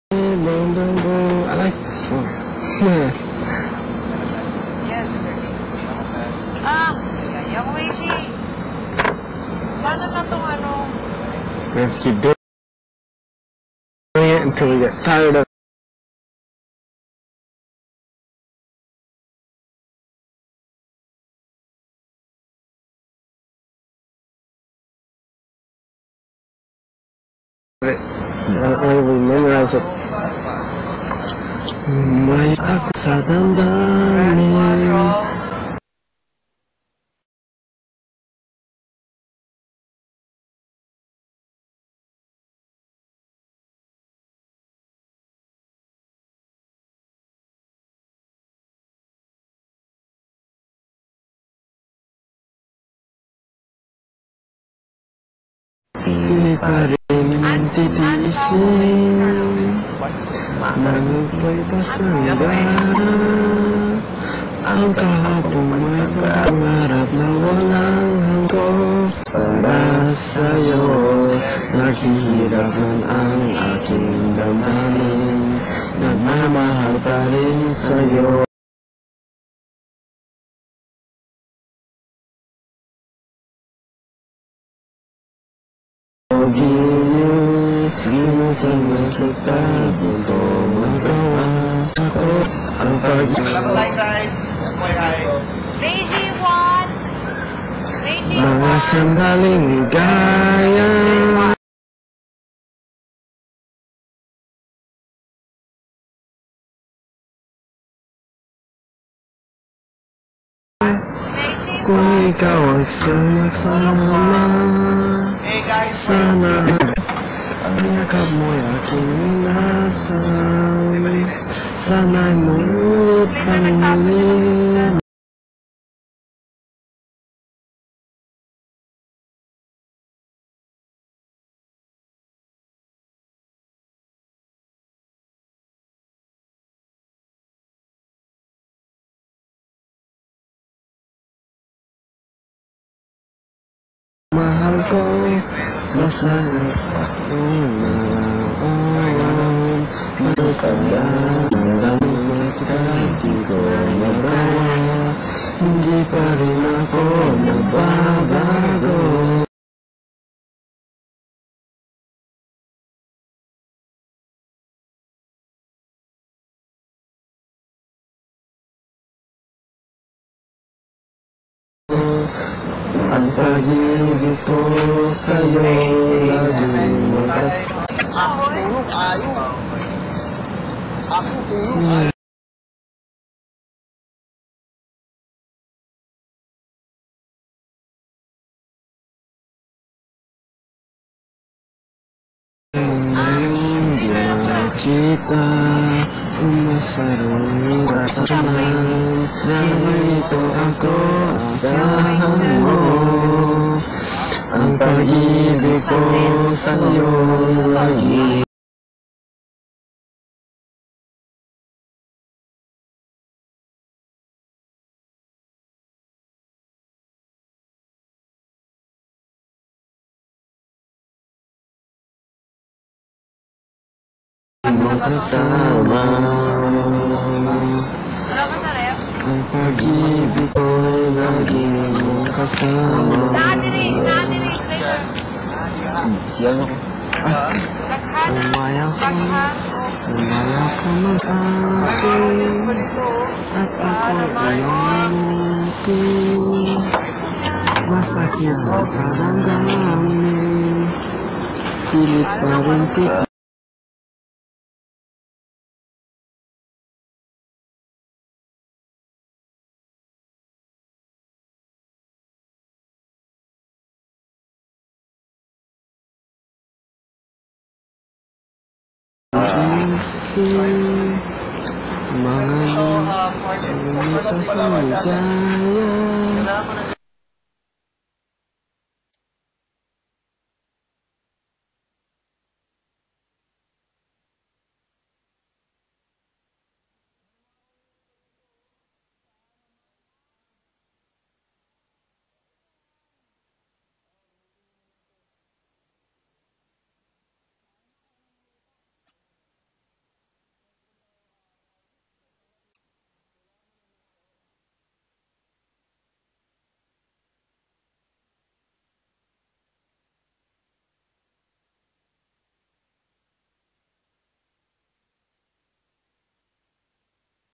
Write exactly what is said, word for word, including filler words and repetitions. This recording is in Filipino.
Boom, boom, boom. I like this song. Yes, ah, yung Weishi. Paano na itong ano? Let's keep doing it until we get tired of it. I will memorize it. May ako sa damdamin. Hindi pa rin titiisin. Nagpalipas ng gara. Ang kahapong may pangarap na walang hangko. Para sa'yo, naghihirap man ang aking damdamin. Nagmamahal pa rin sa'yo. Giliw, limutan mo kita dito magawa ako ang pag-ibig. Lady one! Lady Mga one! sandaling ligaya. Kung ikaw ay sumaksama, sana ang yakap mo'y aking minasal. Sana'y mulit pang muli. Mahal ko, masarap ako naraon. Ano pa ba? Nandang kita, di ko magawa. Hindi pa rin ako nababago. Ang pag-ibig ko sa'yo laging wakas. Ako tulog ayaw. Ako tulog ayaw. Ngayon kita umasarong kasaman. Nandito ako, asahan mo. Ang pag-ibig ko sa'yo lagi. Mo kasama. Wala ka sa ref? Ang pag-ibig ko lagi mo kasama. Nadiri! Nadiri! Later! Siyan ako. Lakhan! Umaya ko, Lakhan! umaya ko mag-akin. At ako iyong mutin. Masakit ang sa damdamin. Pilit pa rin kita. Isip mga lumitas na ligaya.